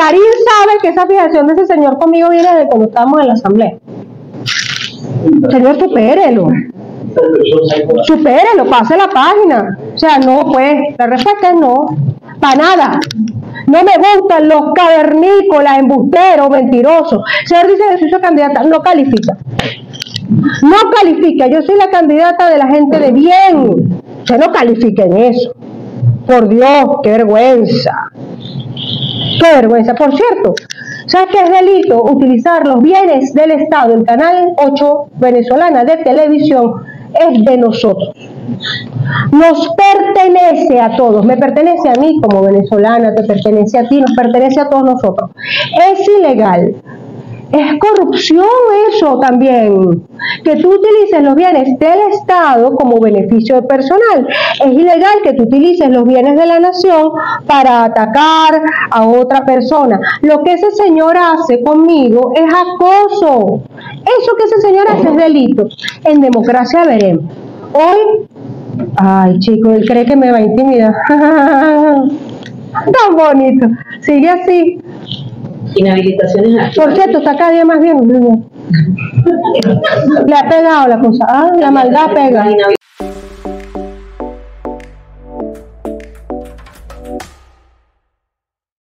Darín sabe que esa fijación de ese señor conmigo viene de cuando estábamos en la asamblea. Señor, supérelo. Supérelo, pase la página. O sea, no, pues, la respuesta es no. Para nada. No me gustan los cavernícolas, embusteros, mentirosos. Señor dice que soy su candidata, no califica. No califica, yo soy la candidata de la gente de bien. Usted no califica en eso. Por Dios, qué vergüenza. Qué vergüenza. Por cierto, ¿sabes qué es delito? Utilizar los bienes del Estado. El canal 8 venezolana de televisión es de nosotros. Nos pertenece a todos. Me pertenece a mí como venezolana, te pertenece a ti, nos pertenece a todos nosotros. Es ilegal. Es corrupción eso también, que tú utilices los bienes del Estado como beneficio personal. Es ilegal que tú utilices los bienes de la nación para atacar a otra persona. Lo que ese señor hace conmigo es acoso. Eso que ese señor hace es delito. En democracia veremos. Hoy, ay chico, él cree que me va a intimidar. Tan bonito. Sigue así. Inhabilitaciones. Por cierto, está cada día más bien. Le ha pegado la cosa. Ah, la maldad pega.